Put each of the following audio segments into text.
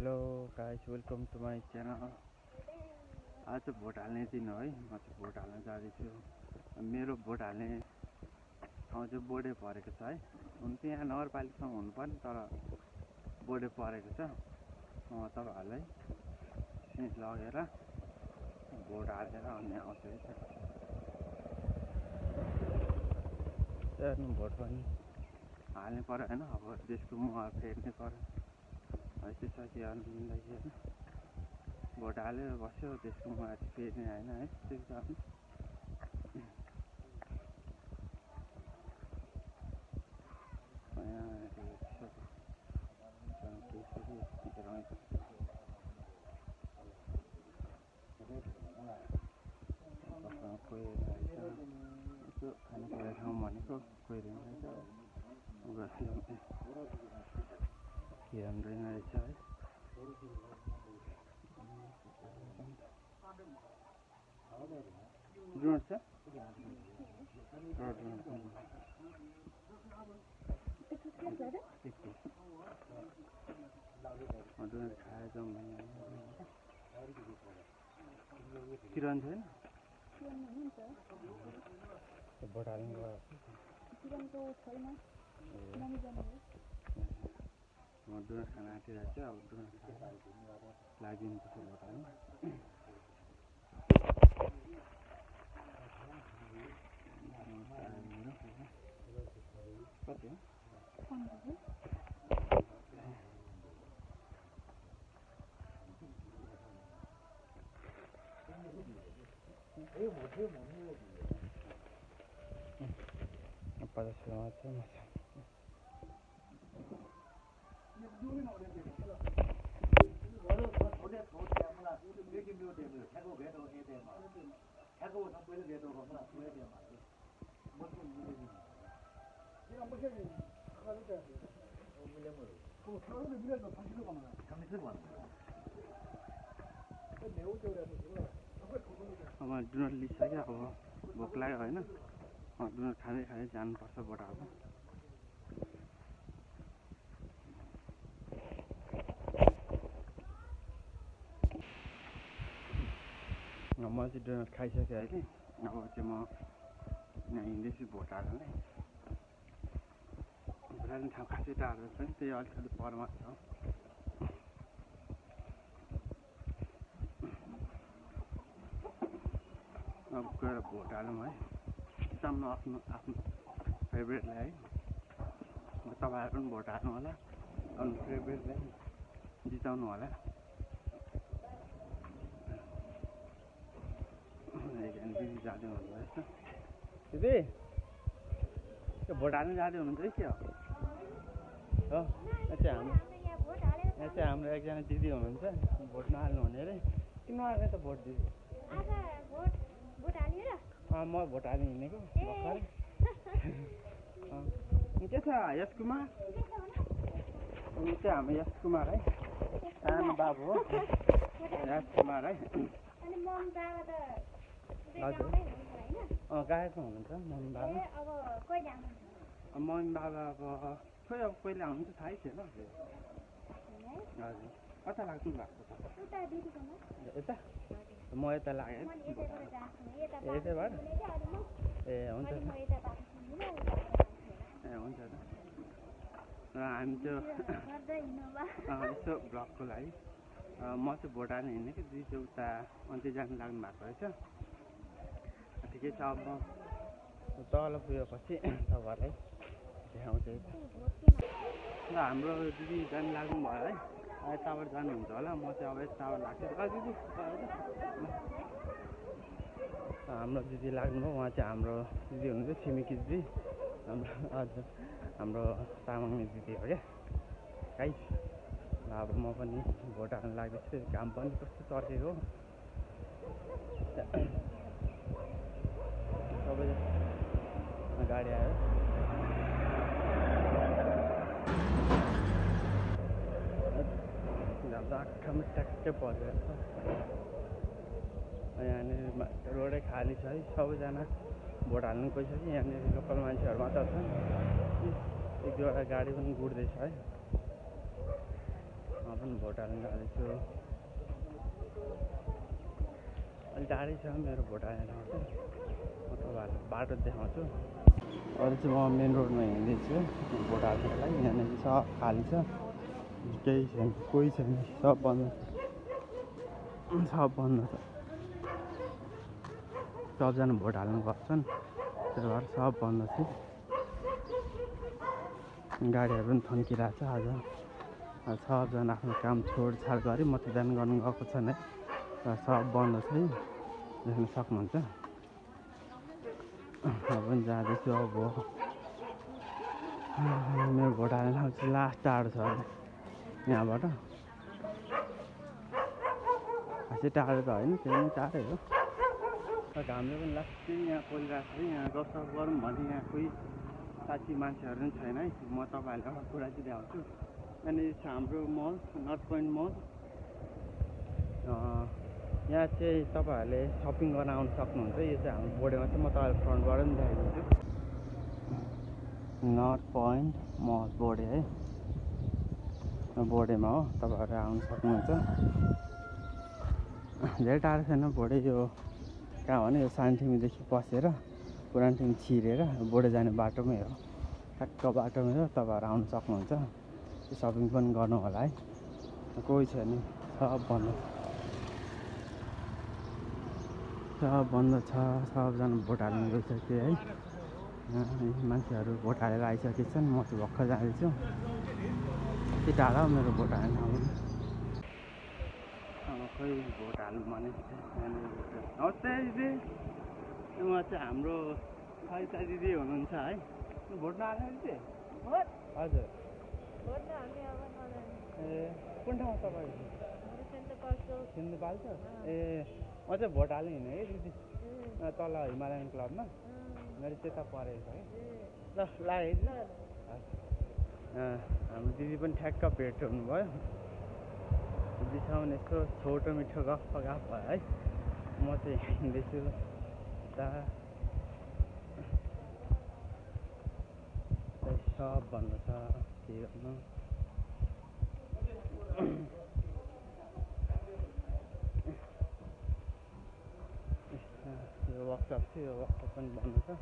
Hello guys, welcome to my channel. आज vote हाल्ने दिन है। म चाहिँ भोट हाल्न जाँदैछु। मेरो भोट हाल्ने ठाउँ चाहिँ बोर्डे परेको छ है। हुन चाहिँ यहाँ नगरपालिकामा हुनुपर्ने, तर बोर्डे परेको छ। म तपाईँहरूलाई लगेर भोट हालेर अनि आउँछु है। हेर्नु, भोट पनि हाल्नु पर्यो होइन। अब देशको मुख फेर्नै पर्यो। त्यसपछि हाल्नु मिल्दैछ होइन। भोट हालेर बस्यो, देशको मुख फेर्ने होइन है। त्यसो खानेकुरा ठाउँ भनेको कोही रहेछ, हेर्दैन रहेछ है। डुनट छ, डुनट खाएर जाउँ भने किरण छैन। भोट हाल्नु गयो। म डुनट खान आँटिरहेको छु। अब डुनट खाएर लागिदिनुपर्छ भोट हाल्नु। कति हो? पचास मात्र अब डुनट लिइसक्यो। अब भोक लाग्यो होइन। डुनट खाँदै खाँदै जानुपर्छ भोट हाल्नु। म चाहिँ डुनट खाइसकेँ अहिले। अब चाहिँ म यहाँ हिँड्दैछु भोट हाल्नलाई। भोट हाल्ने ठाउँ खासै टाढो छैन, त्यही अलिकति परमा छ। अब गएर भोट हालौँ है। जिताउनु आफ्नो फेभरेटलाई है। तपाईँहरू पनि भोट हाल्नु होला, आफ्नो फेभरेटलाई जिताउनु होला। दिदी जाँदै हुनुहुन्छ रहेछ। दिदी त्यो भोट हाल्नु जाँदै हुनुहुन्छ है। के हो? यहाँ चाहिँ हाम्रो एकजना दिदी हुनुहुन्छ, भोट नहाल्नु हुने अरे। किन नहाल्ने त भोट दिदी? म भोट हाल्नु हिँडेको भर्खरै। के छ यश कुमार? यो चाहिँ हाम्रो यश कुमार है, सानो बाबु हो यश कुमार है। हजुर, गायकमा हुनुहुन्छ मम्मी बाबा। मम्मी बाबा अब खोइ, अब कहिले आउनुहुन्छ थाहै थिएन। हजुर, कता लाग्नु भएको छ? यता म यता लागेँ। यतैबाट? ए हुन्छ। ए हुन्छ त। हामी त्यो यसो भ्लगको लागि म चाहिँ भोट हाल्नु हिँडेको। दिदी चाहिँ उता अन्त्य जानु लाग्नु भएको रहेछ। ठिकै छ। अब म तल पुगेपछि तपाईँहरूलाई देखाउँछु। र हाम्रो दिदी जानु लाग्नु भयो है। यताबाट जानुहुन्छ होला, म चाहिँ अब यताबाट लाग्छु। दिदी हाम्रो दिदी लाग्नुभयो। उहाँ चाहिँ हाम्रो दिदी हुनुहुन्छ, छिमेकी दिदी हाम्रो। हजुर, हाम्रो तामाङले दिदी हो क्या गाइस। अब म पनि भोट हाल्नु लाग्दैछु। घाम पनि कस्तो चर्केको हो। सबैजना गाडी आयो। आँखामा ट्याक्कै परेर यहाँनिर रोडै खाली छ है। सबैजना भोट हाल्नु गइसक्यो। यहाँनिर लोकल मान्छेहरू मात्र छन्। एक दुईवटा गाडी पनि गुड्दैछ है। पनि भोट भोट हाल्न जाँदैछु अलि टाढै छ मेरो भोट हाल्ने ठाउँ चाहिँ म तपाईँहरूलाई बाटो देखाउँछु अहिले चाहिँ म मेन रोडमा हिँड्दैछु भोट हाल्नको लागि यहाँनिर सब खाली छ केही छैन कोही छैन सब बन्द छ सबजना भोट हाल्नु गर्छन् त्यही भएर सब बन्द छ गाडीहरू पनि थन्किरहेको छ आज सबजना आफ्नो काम छोडछाड गरी मतदान गर्नु गएको छन् है र सब बन्द छ है देख्न सक्नुहुन्छ अब पनि जाँदैछु अब मेरो भोट हाल्ने ठाउँ चाहिँ लास्ट टाढो छ यहाँबाट खासै टाढो त होइन त्यो पनि टाढै हो घामले पनि लास्टै यहाँ परिरहेको छ है यहाँ गफसफ गरौँ भने यहाँ कोही साथी मान्छेहरू पनि छैन है म तपाईँहरूलाई एउटा कुरा चाहिँ देखाउँछु यहाँनिर छ हाम्रो मल नर्थ पोइन्ट मल यहाँ चाहिँ तपाईँहरूले सपिङ गर्न आउनु सक्नुहुन्छ यो चाहिँ हाम्रो बोर्डेमा चाहिँ म तपाईँलाई फ्रन्टबाट पनि देखाइदिन्छु नर्थ पोइन्ट मल बोर्डे है बोर्डेमा हो तपाईँहरू आउनु सक्नुहुन्छ धेरै टाढो छैन बोर्डे यो कहाँ भने यो सानटिमीदेखि पसेर पुरानो टिमी छिरेर बोर्डे जाने बाटोमै हो ठ्याक्क बाटोमै हो तपाईँहरू आउनु सक्नुहुन्छ सपिङ पनि गर्नु होला है कोही छैन सब बन्द छ सबजना भोट हाल्नु गइसक्यो है मान्छेहरू भोट हालेर आइसकेका छन् म चाहिँ भर्खर जाँदैछु यति टाढा मेरो भोट हाल्ने ठाउँ खोइ भोट हाल्नु भने नमस्ते दिदी उहाँ चाहिँ हाम्रो सरिता दिदी हुनुहुन्छ है भोट नहाल्ने दिदी हजुर ए कुन ठाउँ तपाईँको सिन्धुपाल्छ ए म चाहिँ भोट हाल्नु हिँडेँ है दिदी तल हिमालयन क्लबमा मेरो त्यता परेको छ है ल लाग्यो हाम्रो दिदी पनि ठ्याक्क भेट हुनुभयो दिदीसँग यस्तो छोटो मिठो गफ भयो है म चाहिँ हिँड्दैछु सब बन्द छ के गर्नु यो वर्कसप थियो यो वर्कसप पनि बन्द छ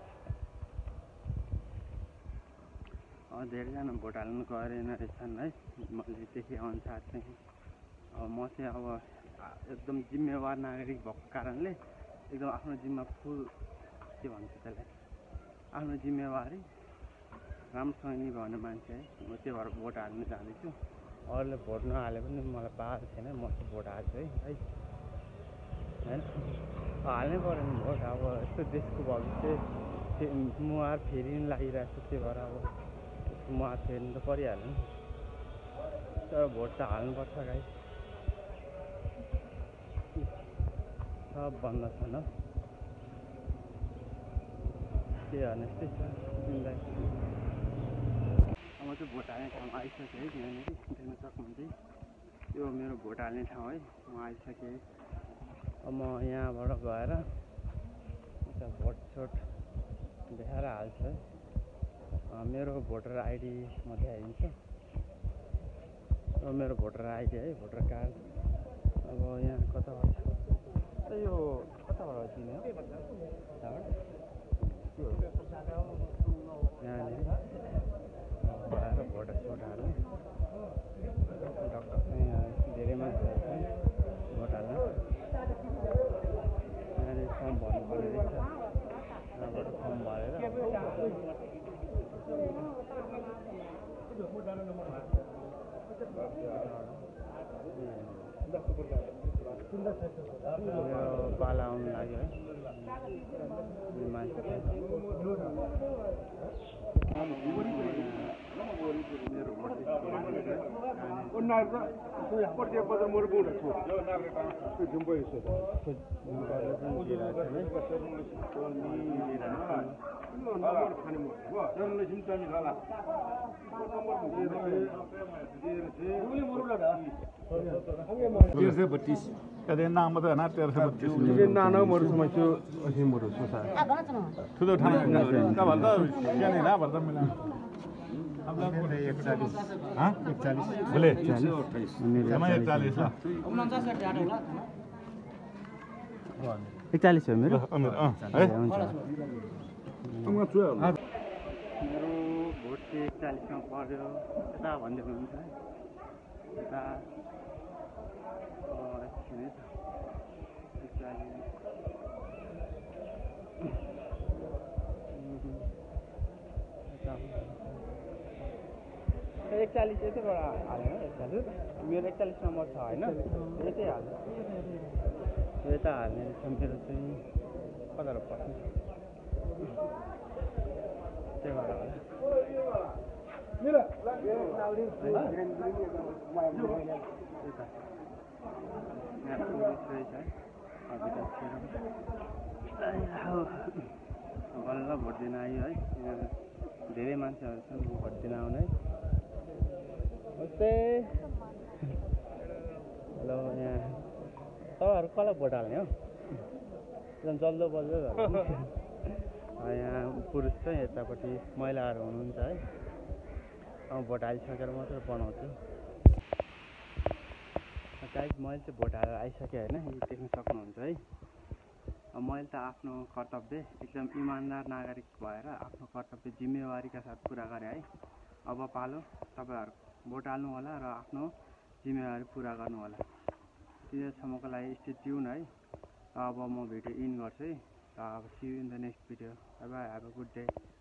धेरैजना भोट हाल्नु गरेन रहेछन् है मैले देखेअनुसार चाहिँ अब म चाहिँ अब एकदम जिम्मेवार नागरिक भएको कारणले एकदम आफ्नो जिम्मा फुल के भन्छ त्यसलाई आफ्नो जिम्मेवारी राम्रोसँग निभाउने मान्छे है म त्यही भएर भोट हाल्नु जाँदैछु अरूले भोट नहाले पनि मलाई बाधो छैन म चाहिँ भोट हाल्छु है होइन हाल्नै पऱ्यो नि भोट अब यस्तो देशको भविष्य मुहार फेरिनु लागिरहेको छ त्यही भएर अब त्यसको मुहार फेर्नु त परिहाल्यो नि तर भोट त हाल्नुपर्छ गाई सब बन्द छ न के गर्ने यस्तै छ तिमीलाई म चाहिँ भोट हाल्ने ठाउँमा आइसकेँ है यहाँनिर देख्न सक्नुहुन्छ यो मेरो भोट हाल्ने ठाउँ है म आइसकेँ अब म यहाँबाट गएर भोट देखाएर हाल्छु है मेरो भोटर आइडी म देखाइदिन्छु मेरो भोटर आइडी है भोटर कार्ड अब यहाँ कताबाट यो कताबाट दिने हो यहाँनिर गएर भोटर हाल्ने डक्टर चाहिँ यहाँ धेरै मान्छेहरू छन् भोट हाल्न यहाँनिर फर्म भर्नुपर्ने रहेछ यहाँबाट फर्म भरेर पाला आउनु लाग्यो है मान्छे Kade na mo da na 1332 Jadi na moru sama cu masih moru susah. Thudo thang ka ba da ya ni na ba da mila हाँ बोले मेरो समय 41 ल 41 हो मेरो है है हुन्छ मेरो भोट चाहिँ 41 मा पर्यो यता भन्दै हुनुहुन्छ है यता एकछिन है त 41 यतैबाट हाल्यो 41 मेरो 41 नम्बर छ होइन यतै हाल्यो यता हाल्ने रहेछ मेरो चाहिँ कता पर्छ त्यही भएर बल्ल भोट दिन आयो है धेरै मान्छेहरू छन् भोट दिन आउने है हेलो यहाँ तपाईँहरू कसलाई भोट हाल्ने हो एकदम जल्दो बल्दो यहाँ पुरुष चाहिँ यतापट्टि महिलाहरू हुनुहुन्छ है भोट हालिसकेर मात्रै बनाउँछु गाइस मैले चाहिँ भोट हालेर आइसकेँ होइन यो देख्न सक्नुहुन्छ है मैले त आफ्नो कर्तव्य एकदम इमान्दार नागरिक भएर आफ्नो कर्तव्य जिम्मेवारीका साथ पुरा गरेँ है अब पालो तपाईँहरू भोट हाल्नु होला र आफ्नो जिम्मेवारी पुरा गर्नु होला त्यतिसम्मको लागि स्टे ट्युन है अब म भिडियो इन गर्छु है अब see you in the next video bye bye have a good day